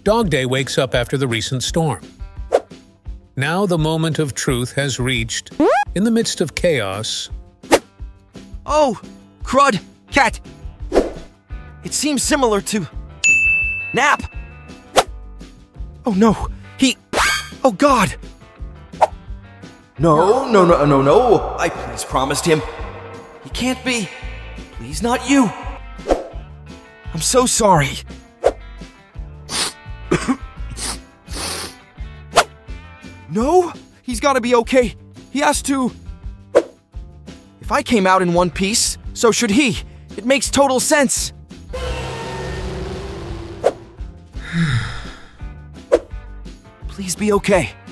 DogDay wakes up after the recent storm. Now the moment of truth has reached. In the midst of chaos… Oh, crud, Cat. It seems similar to… Nap. Oh no, oh God. No. I please promised him. He can't be. Please not you. I'm so sorry. No, he's gotta be okay. He has to. If I came out in one piece, so should he. It makes total sense. Please be okay.